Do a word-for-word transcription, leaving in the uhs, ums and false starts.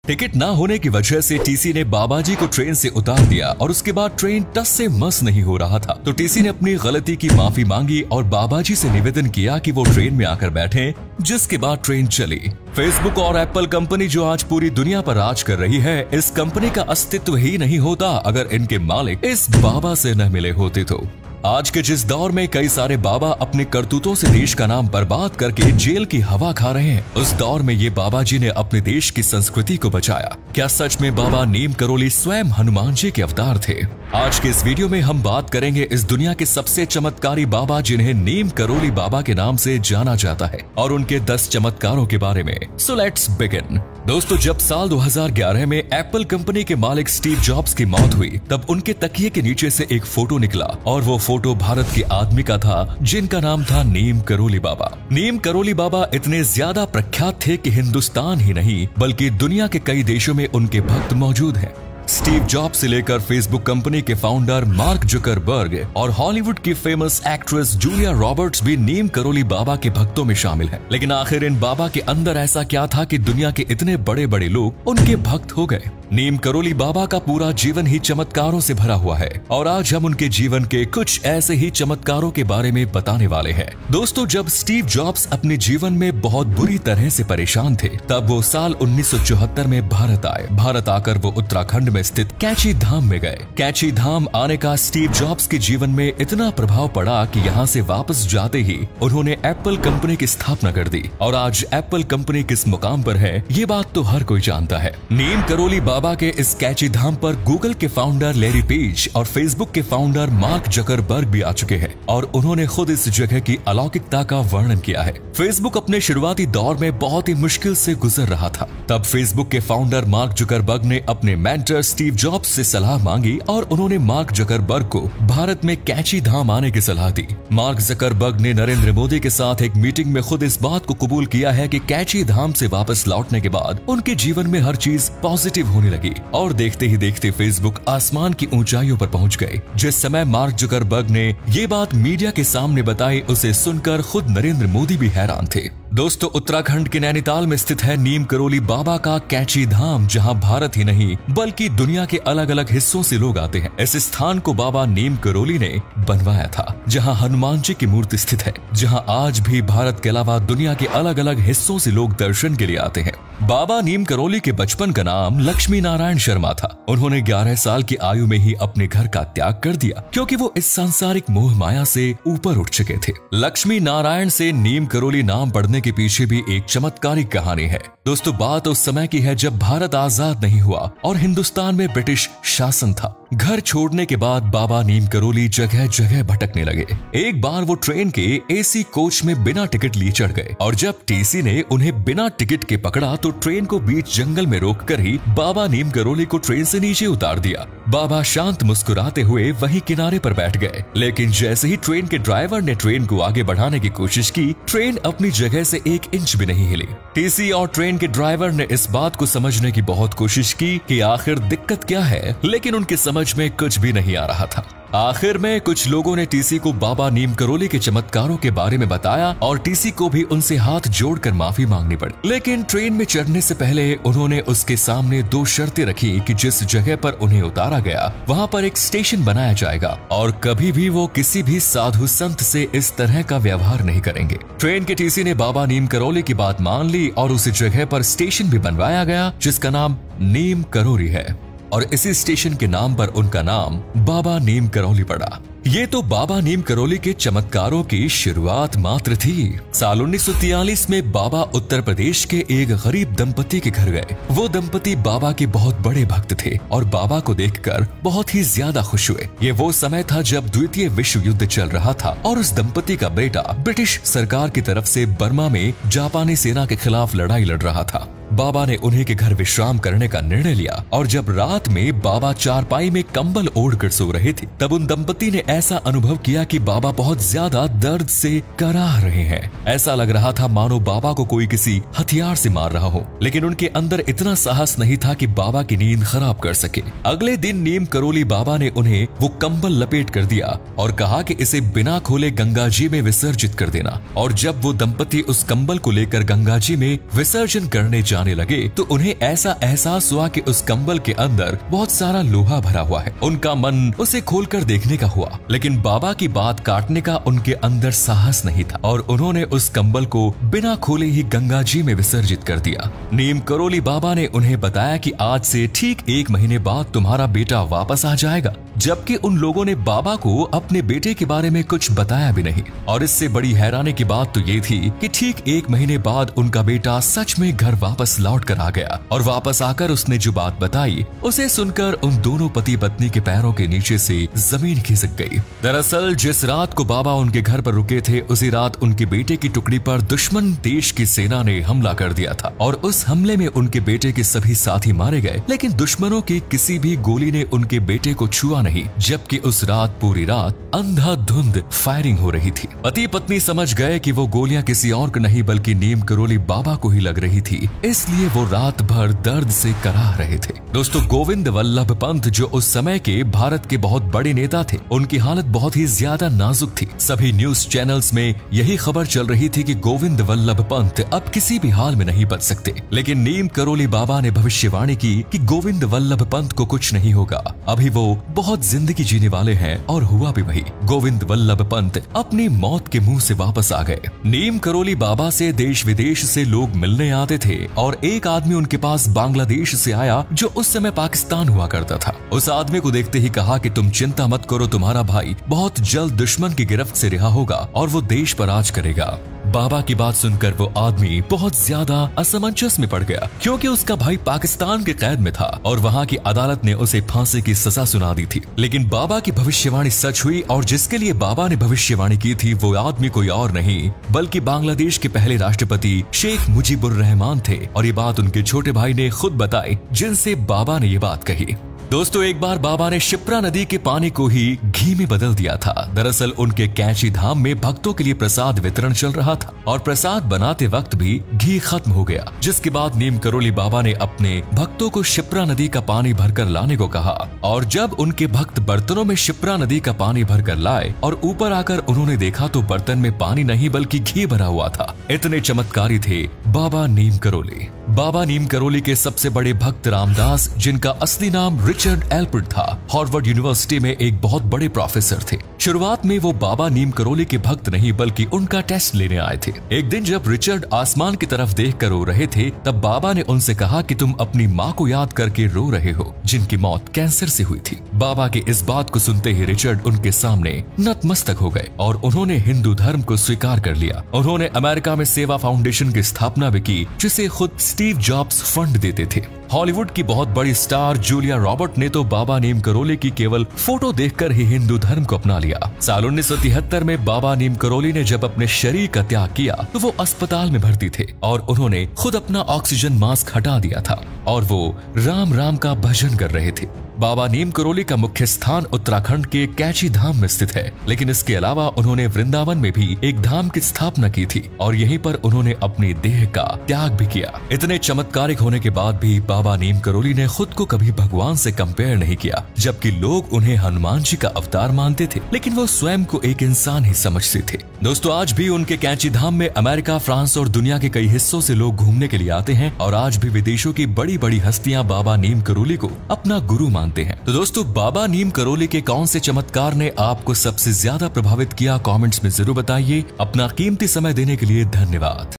Ticket ना होने की वजह से टीसी ने बाबा जी को ट्रेन से उतार दिया और उसके बाद ट्रेन टस से मस नहीं हो रहा था। तो टीसी ने अपनी गलती की माफी मांगी और बाबा जी से निवेदन किया कि वो ट्रेन में आकर बैठें, जिसके बाद ट्रेन चली। फेसबुक और एप्पल कंपनी जो आज पूरी दुनिया पर राज कर रही है, इस कंपनी का अस्तित्व ही नहीं होता अगर इनके मालिक इस बाबा से न मिले होते तो। आज के जिस दौर में कई सारे बाबा अपने करतूतों से देश का नाम बर्बाद करके जेल की हवा खा रहे हैं, उस दौर में ये बाबा जी ने अपने देश की संस्कृति को बचाया। क्या सच में बाबा नीम करोली स्वयं हनुमान जी के अवतार थे? आज के इस वीडियो में हम बात करेंगे इस दुनिया के सबसे चमत्कारी बाबा जिन्हें नीम करोली बाबा के नाम से जाना जाता है और उनके दस चमत्कारों के बारे में। So let's begin. दोस्तों, जब साल दो हज़ार ग्यारह में एप्पल कंपनी के मालिक स्टीव जॉब्स की मौत हुई, तब उनके तकिए के नीचे से एक फोटो निकला और वो फोटो भारत के आदमी का था जिनका नाम था नीम करोली बाबा। नीम करोली बाबा इतने ज्यादा प्रख्यात थे कि हिंदुस्तान ही नहीं बल्कि दुनिया के कई देशों में उनके भक्त मौजूद हैं। स्टीव जॉब्स से लेकर फेसबुक कंपनी के फाउंडर मार्क जुकरबर्ग और हॉलीवुड की फेमस एक्ट्रेस जूलिया रॉबर्ट्स भी नीम करोली बाबा के भक्तों में शामिल हैं। लेकिन आखिर इन बाबा के अंदर ऐसा क्या था कि दुनिया के इतने बड़े बड़े लोग उनके भक्त हो गए? नीम करोली बाबा का पूरा जीवन ही चमत्कारों से भरा हुआ है और आज हम उनके जीवन के कुछ ऐसे ही चमत्कारों के बारे में बताने वाले हैं। दोस्तों, जब स्टीव जॉब्स अपने जीवन में बहुत बुरी तरह से परेशान थे, तब वो साल उन्नीस सौ चौहत्तर में भारत आए। भारत आकर वो उत्तराखंड में स्थित कैची धाम में गए। कैची धाम आने का स्टीव जॉब्स के जीवन में इतना प्रभाव पड़ा कि यहाँ से वापस जाते ही उन्होंने एप्पल कंपनी की स्थापना कर दी और आज एप्पल कंपनी किस मुकाम पर है, ये बात तो हर कोई जानता है। नीम करोली बाबा के इस कैची धाम पर गूगल के फाउंडर लैरी पेज और फेसबुक के फाउंडर मार्क जकरबर्ग भी आ चुके हैं और उन्होंने खुद इस जगह की अलौकिकता का वर्णन किया है। फेसबुक अपने शुरुआती दौर में बहुत ही मुश्किल से गुजर रहा था। तब फेसबुक के फाउंडर मार्क जकरबर्ग ने अपने मेंटर स्टीव जॉब्स से सलाह मांगी और उन्होंने मार्क जकरबर्ग को भारत में कैची धाम आने की सलाह दी। मार्क जकरबर्ग ने नरेंद्र मोदी के साथ एक मीटिंग में खुद इस बात को कबूल किया है कि कैची धाम से वापस लौटने के बाद उनके जीवन में हर चीज पॉजिटिव होने लगी और देखते ही देखते फेसबुक आसमान की ऊंचाइयों पर पहुंच गए। जिस समय मार्क जकरबर्ग ने ये बात मीडिया के सामने बताई, उसे सुनकर खुद नरेंद्र मोदी भी हैरान थे। दोस्तों, उत्तराखंड के नैनीताल में स्थित है नीम करोली बाबा का कैची धाम, जहां भारत ही नहीं बल्कि दुनिया के अलग अलग हिस्सों से लोग आते हैं। इस स्थान को बाबा नीम करोली ने बनवाया था, जहां हनुमान जी की मूर्ति स्थित है, जहां आज भी भारत के अलावा दुनिया के अलग अलग हिस्सों से लोग दर्शन के लिए आते हैं। बाबा नीम करोली के बचपन का नाम लक्ष्मी नारायण शर्मा था। उन्होंने ग्यारह साल की आयु में ही अपने घर का त्याग कर दिया क्योंकि वो इस सांसारिक मोह माया से ऊपर उठ चुके थे। लक्ष्मी नारायण से नीम करोली नाम पड़ने के पीछे भी एक चमत्कारिक कहानी है। दोस्तों, बात उस समय की है जब भारत आजाद नहीं हुआ और हिंदुस्तान में ब्रिटिश शासन था। घर छोड़ने के बाद बाबा नीम करोली जगह जगह भटकने लगे। एक बार वो ट्रेन के एसी कोच में बिना टिकट लिए चढ़ गए और जब टीसी ने उन्हें बिना टिकट के पकड़ा तो ट्रेन को बीच जंगल में रोककर ही बाबा नीम करोली को ट्रेन से नीचे उतार दिया। बाबा शांत मुस्कुराते हुए वहीं किनारे पर बैठ गए, लेकिन जैसे ही ट्रेन के ड्राइवर ने ट्रेन को आगे बढ़ाने की कोशिश की, ट्रेन अपनी जगह से एक इंच भी नहीं हिली। टीसी और ट्रेन के ड्राइवर ने इस बात को समझने की बहुत कोशिश की कि आखिर दिक्कत क्या है, लेकिन उनके समझ में कुछ भी नहीं आ रहा था। आखिर में कुछ लोगों ने टीसी को बाबा नीम करोली के चमत्कारों के बारे में बताया और टीसी को भी उनसे हाथ जोड़कर माफी मांगनी पड़ी। लेकिन ट्रेन में चढ़ने से पहले उन्होंने उसके सामने दो शर्तें रखी कि जिस जगह पर उन्हें उतारा गया वहां पर एक स्टेशन बनाया जाएगा और कभी भी वो किसी भी साधु संत से इस तरह का व्यवहार नहीं करेंगे। ट्रेन के टीसी ने बाबा नीम करोली की बात मान ली और उसी जगह पर स्टेशन भी बनवाया गया जिसका नाम नीम करोली है और इसी स्टेशन के नाम पर उनका नाम बाबा नीम करोली पड़ा। ये तो बाबा नीम करोली के चमत्कारों की शुरुआत मात्र थी। साल उन्नीस सौ तियालीस में बाबा उत्तर प्रदेश के एक गरीब दंपति के घर गए। वो दंपति बाबा के बहुत बड़े भक्त थे और बाबा को देखकर बहुत ही ज्यादा खुश हुए। ये वो समय था जब द्वितीय विश्व युद्ध चल रहा था और उस दंपति का बेटा ब्रिटिश सरकार की तरफ से बर्मा में जापानी सेना के खिलाफ लड़ाई लड़ रहा था। बाबा ने उन्हीं के घर विश्राम करने का निर्णय लिया और जब रात में बाबा चारपाई में कंबल ओढ़कर सो रहे थे, तब उन दंपति ने ऐसा अनुभव किया कि बाबा बहुत ज्यादा दर्द से कराह रहे हैं। ऐसा लग रहा था मानो बाबा को कोई किसी हथियार से मार रहा हो, लेकिन उनके अंदर इतना साहस नहीं था कि बाबा की नींद खराब कर सके। अगले दिन नीम करोली बाबा ने उन्हें वो कंबल लपेट कर दिया और कहा कि इसे बिना खोले गंगा जी में विसर्जित कर देना। और जब वो दंपति उस कंबल को लेकर गंगा जी में विसर्जन करने जाने लगे तो उन्हें ऐसा एहसास हुआ कि उस कंबल के अंदर बहुत सारा लोहा भरा हुआ है। उनका मन उसे खोलकर देखने का हुआ, लेकिन बाबा की बात काटने का उनके अंदर साहस नहीं था और उन्होंने उस कंबल को बिना खोले ही गंगा जी में विसर्जित कर दिया। नीम करोली बाबा ने उन्हें बताया कि आज से ठीक एक महीने बाद तुम्हारा बेटा वापस आ जाएगा, जबकि उन लोगों ने बाबा को अपने बेटे के बारे में कुछ बताया भी नहीं। और इससे बड़ी हैरानी की बात तो ये थी कि ठीक एक महीने बाद उनका बेटा सच में घर वापस लौट कर आ गया और वापस आकर उसने जो बात बताई उसे सुनकर उन दोनों पति पत्नी के पैरों के नीचे से जमीन खिसक गई। दरअसल जिस रात को बाबा उनके घर पर रुके थे उसी रात उनके बेटे की टुकड़ी पर दुश्मन देश की सेना ने हमला कर दिया था और उस हमले में उनके बेटे के सभी साथी मारे गए, लेकिन दुश्मनों की किसी भी गोली ने उनके बेटे को छुआ नहीं, जबकि उस रात पूरी रात अंधाधुंध फायरिंग हो रही थी। पति पत्नी समझ गए कि वो गोलियां किसी और को नहीं बल्कि नीम करोली बाबा को ही लग रही थी, इसलिए वो रात भर दर्द से कराह रहे थे। दोस्तों, गोविंद वल्लभ पंत जो उस समय के भारत के बहुत बड़े नेता थे, उनकी हालत बहुत ही ज्यादा नाजुक थी। सभी न्यूज चैनल्स में यही खबर चल रही थी कि गोविंद वल्लभ पंत अब किसी भी हाल में नहीं बच सकते, लेकिन नीम करोली बाबा ने भविष्यवाणी की कि गोविंद वल्लभ पंत को कुछ नहीं होगा, अभी वो बहुत जिंदगी जीने वाले हैं। और हुआ भी वही, गोविंद वल्लभ पंत अपनी मौत के मुंह से वापस आ गए। नीम करोली बाबा से देश विदेश से लोग मिलने आते थे और एक आदमी उनके पास बांग्लादेश से आया जो उस समय पाकिस्तान हुआ करता था। उस आदमी को देखते ही कहा कि तुम चिंता मत करो, तुम्हारा भाई बहुत जल्द दुश्मन की गिरफ्त से रिहा होगा और वो देश पर राज करेगा। बाबा की बात सुनकर वो आदमी बहुत ज्यादा असमंजस में पड़ गया, क्योंकि उसका भाई पाकिस्तान के कैद में था और वहाँ की अदालत ने उसे फांसी की सजा सुना दी थी। लेकिन बाबा की भविष्यवाणी सच हुई और जिसके लिए बाबा ने भविष्यवाणी की थी वो आदमी कोई और नहीं बल्कि बांग्लादेश के पहले राष्ट्रपति शेख मुजीबुर रहमान थे। और ये बात उनके छोटे भाई ने खुद बताई, जिनसे बाबा ने ये बात कही। दोस्तों, एक बार बाबा ने शिप्रा नदी के पानी को ही घी में बदल दिया था। दरअसल उनके कैची धाम में भक्तों के लिए प्रसाद वितरण चल रहा था और प्रसाद बनाते वक्त भी घी खत्म हो गया, जिसके बाद नीम करोली बाबा ने अपने भक्तों को शिप्रा नदी का पानी भरकर लाने को कहा। और जब उनके भक्त बर्तनों में शिप्रा नदी का पानी भरकर लाए और ऊपर आकर उन्होंने देखा तो बर्तन में पानी नहीं बल्कि घी भरा हुआ था। इतने चमत्कारी थे बाबा नीम करोली। बाबा नीम करोली के सबसे बड़े भक्त रामदास, जिनका असली नाम रिचर्ड एल्पर्ट था, हार्वर्ड यूनिवर्सिटी में एक बहुत बड़े प्रोफेसर थे। शुरुआत में वो बाबा नीम करोली के भक्त नहीं बल्कि उनका टेस्ट लेने आए थे। एक दिन जब रिचर्ड आसमान की तरफ देखकर रो रहे थे, तब बाबा ने उनसे कहा कि तुम अपनी माँ को याद करके रो रहे हो, जिनकी मौत कैंसर से हुई थी। बाबा के इस बात को सुनते ही रिचर्ड उनके सामने नतमस्तक हो गए और उन्होंने हिंदू धर्म को स्वीकार कर लिया। उन्होंने अमेरिका में सेवा फाउंडेशन की स्थापना भी की, जिसे खुद स्टीव जॉब्स फंड देते थे। हॉलीवुड की बहुत बड़ी स्टार जूलिया रॉबर्ट ने तो बाबा नीम करोली की केवल फोटो देखकर ही हिंदू धर्म को अपना लिया। साल उन्नीस सौ तिहत्तर में बाबा नीम करोली ने जब अपने शरीर का त्याग किया तो वो अस्पताल में भर्ती थे और उन्होंने खुद अपना ऑक्सीजन मास्क हटा दिया था और वो राम राम का भजन कर रहे थे। बाबा नीम करोली का मुख्य स्थान उत्तराखंड के कैची धाम में स्थित है, लेकिन इसके अलावा उन्होंने वृंदावन में भी एक धाम की स्थापना की थी और यहीं पर उन्होंने अपनी देह का त्याग भी किया। इतने चमत्कारिक होने के बाद भी बाबा नीम करोली ने खुद को कभी भगवान से कंपेयर नहीं किया, जबकि लोग उन्हें हनुमान जी का अवतार मानते थे, लेकिन वो स्वयं को एक इंसान ही समझते थे। दोस्तों, आज भी उनके कैची धाम में अमेरिका, फ्रांस और दुनिया के कई हिस्सों से लोग घूमने के लिए आते हैं और आज भी विदेशों की बड़ी बड़ी हस्तियां बाबा नीम करोली को अपना गुरु मानते हैं। तो दोस्तों, बाबा नीम करोली के कौन से चमत्कार ने आपको सबसे ज्यादा प्रभावित किया, कमेंट्स में जरूर बताइए। अपना कीमती समय देने के लिए धन्यवाद।